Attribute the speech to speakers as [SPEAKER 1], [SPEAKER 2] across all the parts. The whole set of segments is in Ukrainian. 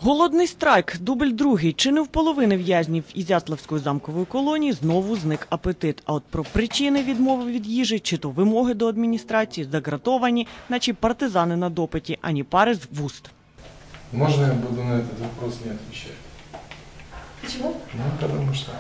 [SPEAKER 1] Голодний страйк, дубль другий. Чи не в половини в'язнів Ізяславської замкової колонії знову зник апетит. А от про причини відмови від їжі, чи то вимоги до адміністрації, загратовані, наче партизани на допиті, ані пари з вуст.
[SPEAKER 2] Можно я буду на этот вопрос не отвечать?
[SPEAKER 3] Почему?
[SPEAKER 2] Ну, потому что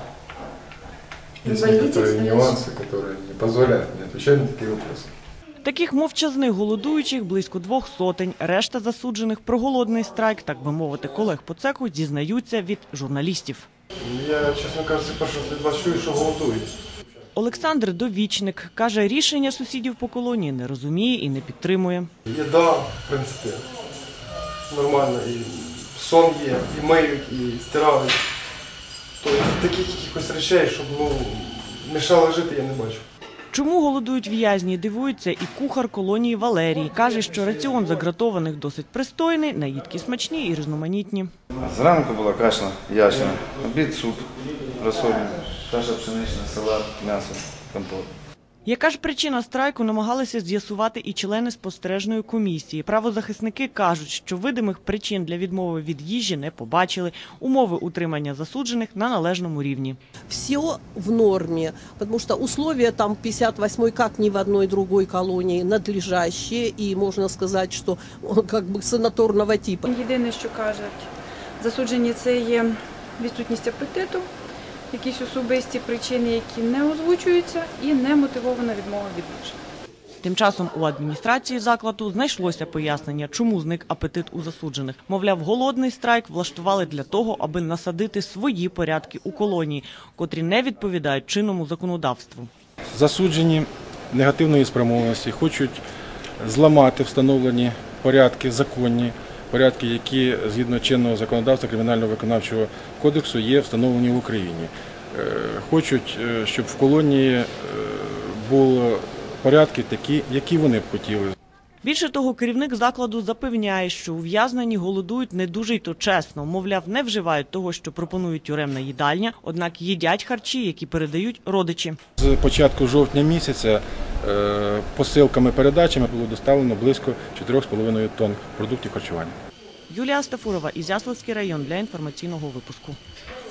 [SPEAKER 2] есть
[SPEAKER 3] боитесь,
[SPEAKER 2] некоторые нюансы, которые не позволяют мне отвечать на такие вопросы.
[SPEAKER 1] Таких мовчазних голодуючих близько 200. Решта засуджених про голодний страйк, так би мовити, колег по цеху, дізнаються від журналістів.
[SPEAKER 2] Я, честно кажучи, перший від вас чую, що голодують.
[SPEAKER 1] Олександр Довічник каже, рішення сусідів по колонії не розуміє і не підтримує.
[SPEAKER 2] Їда, в принципі, нормально. І сон є, і миють, і стирають. Тобто таких якихось речей, щоб мішало жити, я не бачу.
[SPEAKER 1] Чому голодують в'язні, дивується і кухар колонії Валерій. Каже, що раціон загратованих досить пристойний, наїдки смачні і різноманітні.
[SPEAKER 4] Зранку була каша ячна, обід суп, розсольний, каша пшенична, салат, м'ясо, компот.
[SPEAKER 1] Яка ж причина страйку, намагалися з'ясувати і члени спостережної комісії. Правозахисники кажуть, що видимих причин для відмови від їжі не побачили. Умови утримання засуджених на належному рівні.
[SPEAKER 5] Все в норме, потому что условия там 58-й, как ни в одной другой колонии, надлежащие, и можно сказать, что как бы санаторного типа.
[SPEAKER 3] Єдине, що кажуть засуджені, це є відсутність апетиту, якісь особисті причини, які не озвучуються, і немотивована відмова від їжі.
[SPEAKER 1] Тим часом у адміністрації закладу знайшлося пояснення, чому зник апетит у засуджених. Мовляв, голодний страйк влаштували для того, аби насадити свої порядки у колонії, котрі не відповідають чинному законодавству.
[SPEAKER 6] Засуджені негативної спрямованості хочуть зламати встановлені порядки, законні порядки, які згідно чинного законодавства Кримінально-виконавчого кодексу є встановлені в Україні. Хочуть, щоб в колонії були порядки такі, які вони б хотіли.
[SPEAKER 1] Більше того, керівник закладу запевняє, що ув'язнені голодують не дуже й то чесно. Мовляв, не вживають того, що пропонує тюремна їдальня, однак їдять харчі, які передають родичі.
[SPEAKER 6] З початку жовтня місяця посилками-передачами було доставлено близько 4,5 тонн продуктів харчування.
[SPEAKER 1] Юлія Стафурова, Ізяславський район, для інформаційного випуску.